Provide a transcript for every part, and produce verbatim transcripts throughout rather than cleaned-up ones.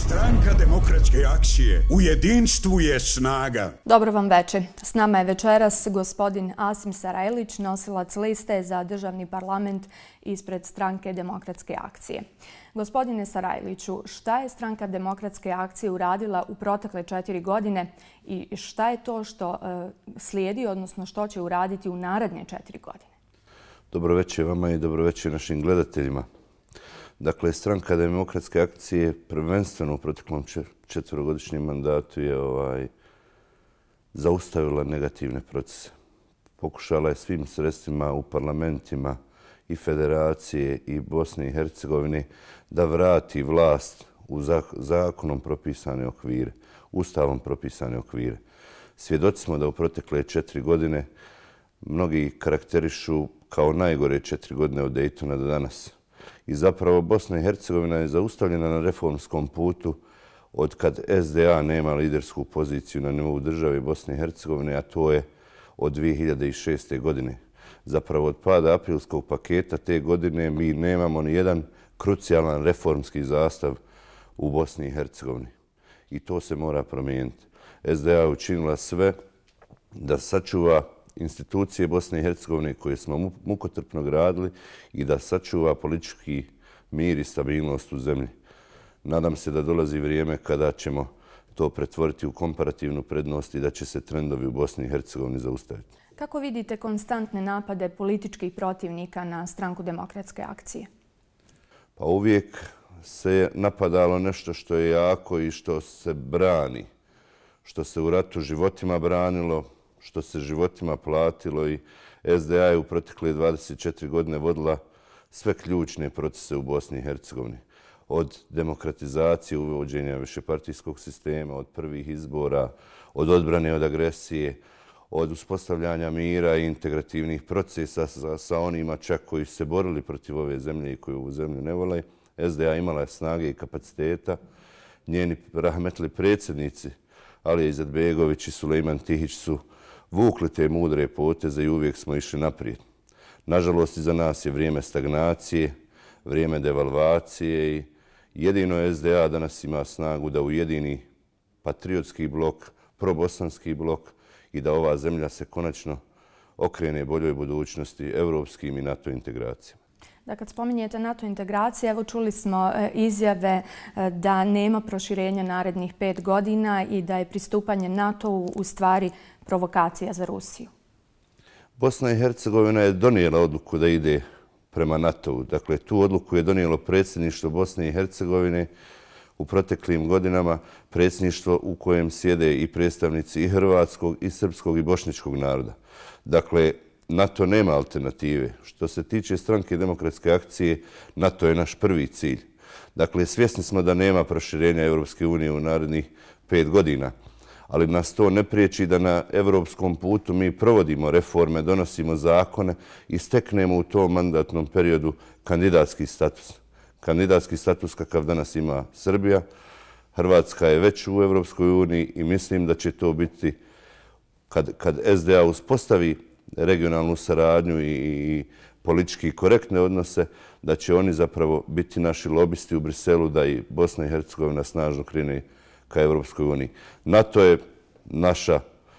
Stranka demokratske akcije. U jedinstvu je snaga. Dobro vam večer. S nama je večeras gospodin Asim Sarajlić, nosilac liste za državni parlament ispred Stranke demokratske akcije. Gospodine Sarajliću, šta je Stranka demokratske akcije uradila u protekle četiri godine i šta je to što slijedi, odnosno što će uraditi u naredne četiri godine? Dobro večer vama i dobro večer našim gledateljima. Dakle, Stranka demokratske akcije prvenstveno u proteklom četverogodišnjem mandatu je ovaj, zaustavila negativne procese. Pokušala je svim sredstvima u parlamentima i Federacije i Bosne i Hercegovine da vrati vlast u zakonom propisane okvire, ustavom propisane okvire. Svjedoci smo da u protekle četiri godine mnogi karakterišu kao najgore četiri godine od Daytona do danas. I zapravo Bosna i Hercegovina je zaustavljena na reformskom putu od kad S D A nema lidersku poziciju na nivou države Bosne i Hercegovine, a to je od dvije hiljade šeste. godine. Zapravo od pada aprilskog paketa te godine mi nemamo ni jedan krucijalan reformski zastav u Bosni i Hercegovini. I to se mora promijeniti. S D A je učinila sve da sačuva institucije Bosne i Hercegovine koje smo mukotrpno gradili i da sačuva politički mir i stabilnost u zemlji. Nadam se da dolazi vrijeme kada ćemo to pretvoriti u komparativnu prednost i da će se trendovi u Bosni i Hercegovini zaustaviti. Kako vidite konstantne napade političkih protivnika na Stranku demokratske akcije? Pa uvijek se napadalo nešto što je jako i što se brani, što se u ratu životima branilo, što se životima platilo i S D A je u protekle dvadeset četiri godine vodila sve ključne procese u Bosni i Hercegovini. Od demokratizacije, uvođenja višepartijskog sistema, od prvih izbora, od odbrane od agresije, od uspostavljanja mira i integrativnih procesa sa, sa onima čak koji su se borili protiv ove zemlje i koji ovu zemlju ne vole. S D A imala je snage i kapaciteta. Njeni rahmetli predsjednici Alija Izetbegović i Sulejman Tihić su vukli te mudre poteze i uvijek smo išli naprijed. Nažalost, iza nas je vrijeme stagnacije, vrijeme devalvacije i jedino S D A danas ima snagu da ujedini patriotski blok, probosanski blok i da ova zemlja se konačno okrene boljoj budućnosti, evropskim i NATO integracijama. Da kad spominjete NATO integracije, evo čuli smo izjave da nema proširenja narednih pet godina i da je pristupanje NATO-u u stvari provokacija za Rusiju. Bosna i Hercegovina je donijela odluku da ide prema NATO-u. Dakle, tu odluku je donijelo predsjedništvo Bosne i Hercegovine u proteklim godinama, predsjedništvo u kojem sjede i predstavnici i hrvatskog, i srpskog, i bošnjačkog naroda. Dakle, NATO nema alternative. Što se tiče Stranke demokratske akcije, NATO je naš prvi cilj. Dakle, svjesni smo da nema proširenja Europske unije u narednih pet godina, ali nas to ne priječi da na evropskom putu mi provodimo reforme, donosimo zakone i steknemo u tom mandatnom periodu kandidatski status. Kandidatski status kakav danas ima Srbija. Hrvatska je već u Europskoj uniji i mislim da će to biti kad, kad S D A uspostavi regionalnu saradnju i politički korektne odnose, da će oni zapravo biti naši lobisti u Briselu da i Bosna i Hercegovina snažno krene ka Europskoj uniji. NATO je naša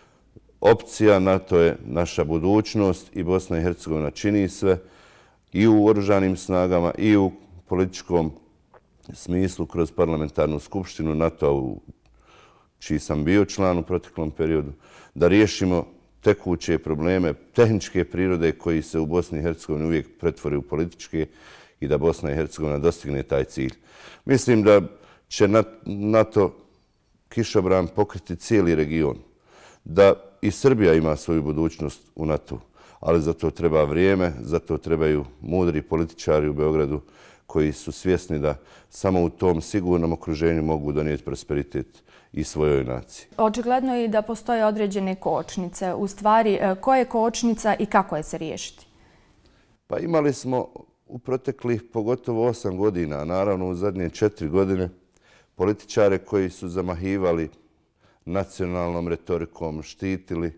opcija, NATO je naša budućnost i Bosna i Hercegovina čini sve i u oružanim snagama i u političkom smislu kroz parlamentarnu skupštinu NATO-a, čiji sam bio član u proteklom periodu, da riješimo tekuće probleme tehničke prirode koji se u Bosni i Hercegovini uvijek pretvore u političke i da Bosna i Hercegovina dostigne taj cilj. Mislim da će NATO kišobran pokriti cijeli region, da i Srbija ima svoju budućnost u NATO, ali za to treba vrijeme, za to trebaju mudri političari u Beogradu koji su svjesni da samo u tom sigurnom okruženju mogu donijeti prosperitet i svojoj naciji. Očigledno je i da postoje određene kočnice. U stvari, koja je kočnica i kako je se riješiti? Pa imali smo u proteklih pogotovo osam godina, a naravno u zadnje četiri godine, političare koji su zamahivali nacionalnom retorikom, štitili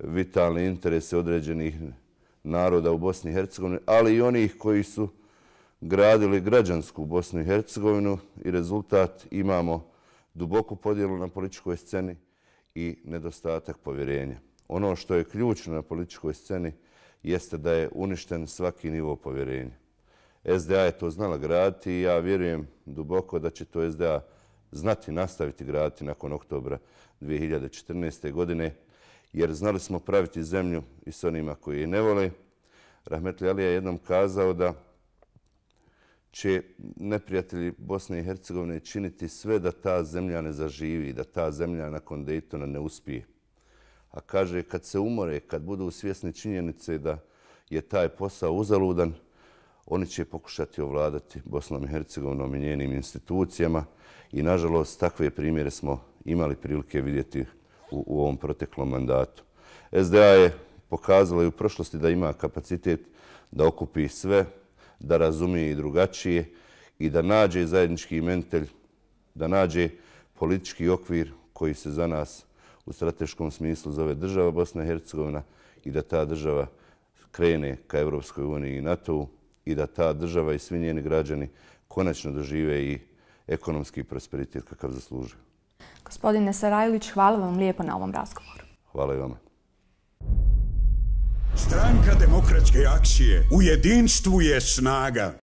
vitalne interese određenih naroda u Bosni i Hercegovini, ali i onih koji su gradili građansku Bosnu i Hercegovinu i rezultat imamo duboku podjelu na političkoj sceni i nedostatak povjerenja. Ono što je ključno na političkoj sceni jeste da je uništen svaki nivo povjerenja. S D A je to znala graditi i ja vjerujem duboko da će to S D A znati nastaviti graditi nakon oktobra dvije hiljade četrnaeste. godine, jer znali smo praviti zemlju i s onima koji je ne vole. Rahmetli Ali je jednom kazao da će neprijatelji Bosne i Hercegovine činiti sve da ta zemlja ne zaživi, da ta zemlja nakon Dejtona ne uspije. A kaže, kad se umore, kad budu svjesni činjenice da je taj posao uzaludan, oni će pokušati ovladati Bosnom i Hercegovinom i njenim institucijama i, nažalost, takve primjere smo imali prilike vidjeti u, u ovom proteklom mandatu. S D A je pokazala i u prošlosti da ima kapacitet da okupi sve, da razumije i drugačije i da nađe zajednički imenitelj, da nađe politički okvir koji se za nas u strateškom smislu zove država Bosna i Hercegovina i da ta država krene ka Evropskoj uniji i NATO-u i da ta država i svi njeni građani konačno dožive i ekonomski prosperitet kakav zaslužuju. Gospodine Sarajlić, hvala vam lijepo na ovom razgovoru. Hvala i vama. Stranka demokratske akcije. U jedinstvu je snaga.